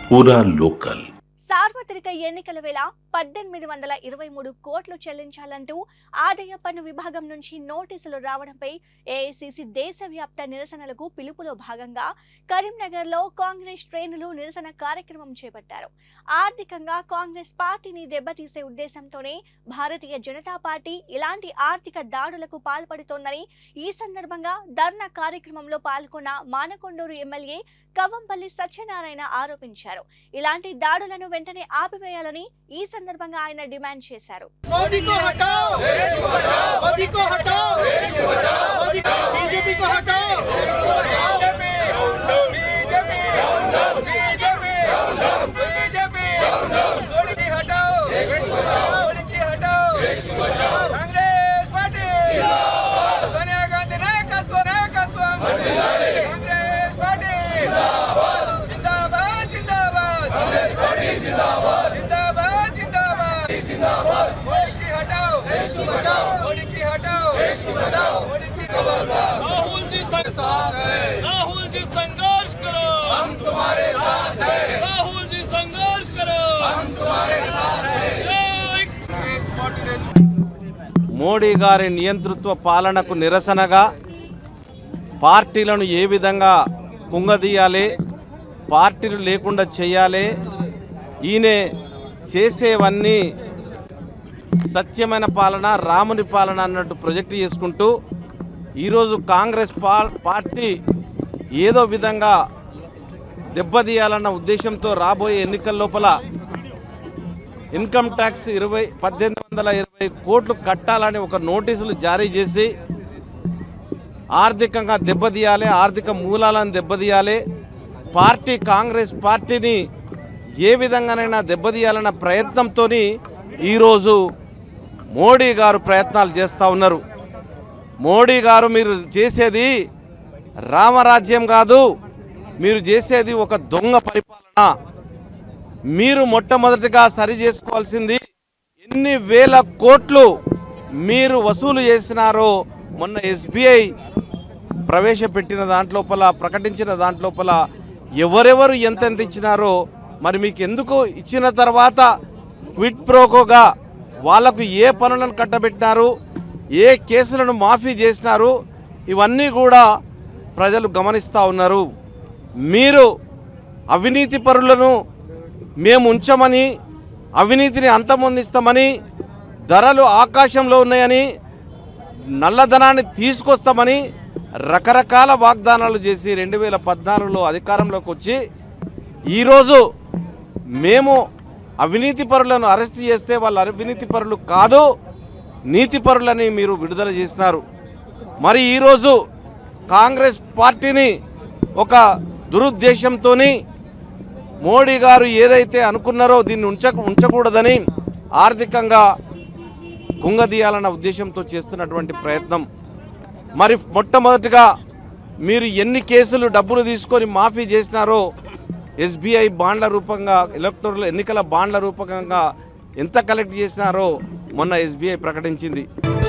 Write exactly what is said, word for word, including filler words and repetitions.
పూరా లోకల్ సార్వత్రిక ఎన్నికల వేళ పద్దెనిమిది వందల ఇరవై మూడు కోట్లు చెల్లించాలంటూ ఆదాయ పన్ను విభాగం నుంచి నోటీసులు రావడంపై ఏఐసీసీ దేశవ్యాప్త నిరసనలకు పిలుపులో భాగంగా కరీంనగర్లో కాంగ్రెస్ శ్రేణులు నిరసన కార్యక్రమం చేపట్టారు. ఆర్థికంగా కాంగ్రెస్ పార్టీని దెబ్బతీసే ఉద్దేశంతోనే భారతీయ జనతా పార్టీ ఇలాంటి ఆర్థిక దాడులకు పాల్పడుతోందని ఈ సందర్భంగా ధర్నా కార్యక్రమంలో పాల్గొన్న మానకొండూరు ఎమ్మెల్యే కవంపల్లి సత్యనారాయణ ఆరోపించారు. ఇలాంటి దాడులను వెంటనే ఆపివేయాలని ఈ సందర్భంగా ఆయన డిమాండ్ చేశారు. राहुल जी साथ हैं, राहुल जी संघर्ष करो, हम तुम्हारे साथ हैं, राहुल जी संघर्ष करो, हम तुम्हारे साथ हैं। మోడీ గారి నియంతృత్వ పాలనకు నిరసనగా పార్టీలను ఏ విధంగా కుంగదీయాలి, పార్టీలు లేకుండా చేయాలి, ఈయన చేసేవన్నీ సత్యమైన పాలన, రాముని పాలన అన్నట్టు ప్రొజెక్ట్ చేసుకుంటూ ఈరోజు కాంగ్రెస్ పార్టీ ఏదో విధంగా దెబ్బతీయాలన్న ఉద్దేశంతో రాబోయే ఎన్నికల లోపల ఇన్కమ్ ట్యాక్స్ ఇరవై పద్దెనిమిది వందల ఇరవై కోట్లు కట్టాలని ఒక నోటీసులు జారీ చేసి ఆర్థికంగా దెబ్బతీయాలి, ఆర్థిక మూలాలను దెబ్బతీయాలి, పార్టీ కాంగ్రెస్ పార్టీని ఏ విధంగానైనా దెబ్బతీయాలన్న ప్రయత్నంతో ఈరోజు మోడీ గారు ప్రయత్నాలు చేస్తూ ఉన్నారు. మోడీ గారు మీరు చేసేది రామరాజ్యం కాదు, మీరు చేసేది ఒక దొంగ పరిపాలన. మీరు మొట్టమొదటిగా సరి చేసుకోవాల్సింది ఎన్ని వేల కోట్లు మీరు వసూలు చేసినారో మొన్న ఎస్బీఐ ప్రవేశపెట్టిన దాంట్లోపల ప్రకటించిన దాంట్లోపల ఎవరెవరు ఎంతెంత ఇచ్చినారో మరి మీకు ఎందుకు ఇచ్చిన తర్వాత క్విడ్ ప్రోకోగా వాళ్లకు ఏ పనులను కట్టబెట్టినారు, ఏ కేసులను మాఫీ చేసినారు, ఇవన్నీ కూడా ప్రజలు గమనిస్తూ ఉన్నారు. మీరు అవినీతి పరులను మేము ఉంచమని, అవినీతిని అంతమొందిస్తామని, ధరలు ఆకాశంలో ఉన్నాయని, నల్లధనాన్ని తీసుకొస్తామని రకరకాల వాగ్దానాలు చేసి రెండు వేల పద్నాలుగులో అధికారంలోకి వచ్చి ఈరోజు మేము అవినీతి పరులను అరెస్ట్ చేస్తే వాళ్ళు అవినీతి పరులు కాదు, నీతి పరులని మీరు విడుదల చేసినారు. మరి ఈరోజు కాంగ్రెస్ పార్టీని ఒక దురుద్దేశంతో మోడీ గారు ఏదైతే అనుకున్నారో దీన్ని ఉంచ ఉంచకూడదని ఆర్థికంగా కుంగదీయాలన్న ఉద్దేశంతో చేస్తున్నటువంటి ప్రయత్నం. మరి మొట్టమొదటిగా మీరు ఎన్ని కేసులు డబ్బులు తీసుకొని మాఫీ చేసినారో ఎస్బీఐ బాండ్ల రూపంగా, ఎలక్టోరల్ ఎన్నికల బాండ్ల రూపకంగా ఎంత కలెక్ట్ చేసినారో మొన్న ఎస్బీఐ ప్రకటించింది.